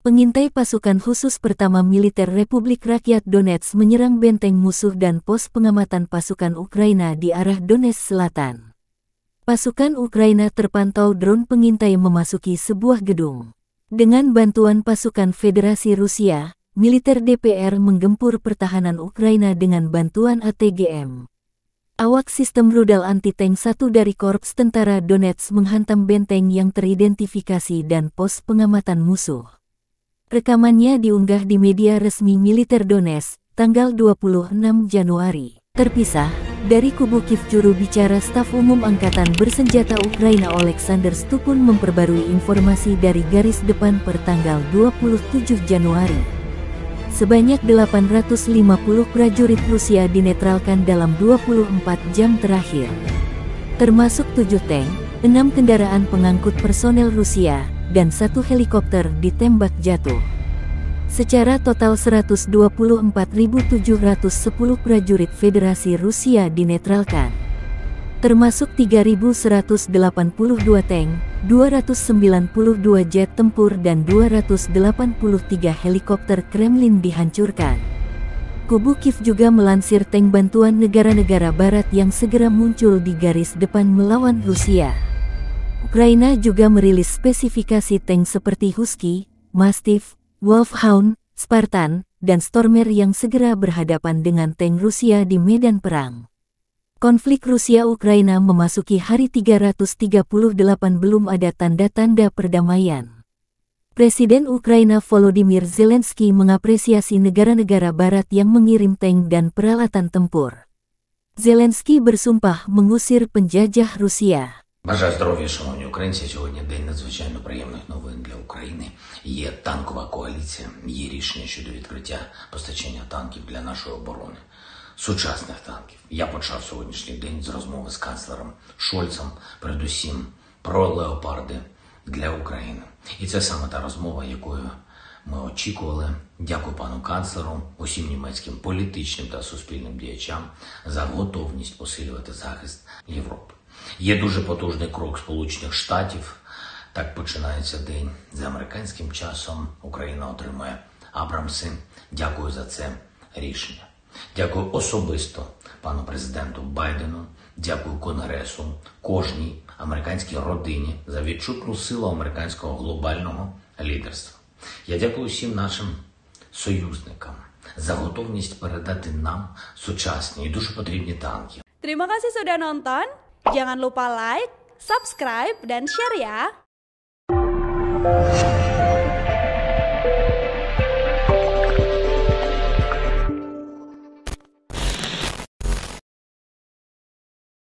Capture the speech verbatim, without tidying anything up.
Pengintai pasukan khusus pertama militer Republik Rakyat Donetsk menyerang benteng musuh dan pos pengamatan pasukan Ukraina di arah Donetsk Selatan. Pasukan Ukraina terpantau drone pengintai memasuki sebuah gedung. Dengan bantuan pasukan Federasi Rusia, militer D P R menggempur pertahanan Ukraina dengan bantuan A T G M. Awak sistem rudal anti-tank satu dari Korps Tentara Donetsk menghantam benteng yang teridentifikasi dan pos pengamatan musuh. Rekamannya diunggah di media resmi militer Donetsk, tanggal dua puluh enam Januari. Terpisah, dari kubu Kiev, juru bicara Staf Umum Angkatan Bersenjata Ukraina Oleksandr Stupun memperbarui informasi dari garis depan per tanggal dua puluh tujuh Januari. Sebanyak delapan ratus lima puluh prajurit Rusia dinetralkan dalam dua puluh empat jam terakhir. Termasuk tujuh tank, enam kendaraan pengangkut personel Rusia, dan satu helikopter ditembak jatuh. Secara total seratus dua puluh empat ribu tujuh ratus sepuluh prajurit Federasi Rusia dinetralkan. Termasuk tiga ribu seratus delapan puluh dua tank, dua ratus sembilan puluh dua jet tempur dan dua ratus delapan puluh tiga helikopter Kremlin dihancurkan. Kubu Kiev juga melansir tank bantuan negara-negara barat yang segera muncul di garis depan melawan Rusia. Ukraina juga merilis spesifikasi tank seperti Husky, Mastiff, Wolfhound, Spartan, dan Stormer yang segera berhadapan dengan tank Rusia di medan perang. Konflik Rusia-Ukraina memasuki hari tiga ratus tiga puluh delapan, belum ada tanda-tanda perdamaian. Presiden Ukraina Volodymyr Zelensky mengapresiasi negara-negara barat yang mengirim tank dan peralatan tempur. Zelensky bersumpah mengusir penjajah Rusia. Бажаю здоров'я, шановні українці. Сьогодні день надзвичайно приємних новин для України. Є танкова коаліція, є рішення щодо відкриття постачання танків для нашої оборони. Сучасних танків. Я почав сьогоднішній день з розмови з канцлером Шольцем, передусім про леопарди для України. І це саме та розмова, якою ми очікували. Дякую пану канцлеру, усім німецьким політичним та суспільним діячам за готовність посилювати захист Європи. Є дуже потужний крок Сполучених Штатів. Так починається день. За американським часом Україна отримує Абрамси. Дякую за це рішення. Дякую особисто пану президенту Байдену. Дякую Конгресу, кожній американській родині за відчутну силу американського глобального лідерства. Я дякую всім нашим союзникам за готовність передати нам сучасні і дуже потрібні танки. Terima kasih sudah nonton. Jangan lupa like, subscribe, dan share ya!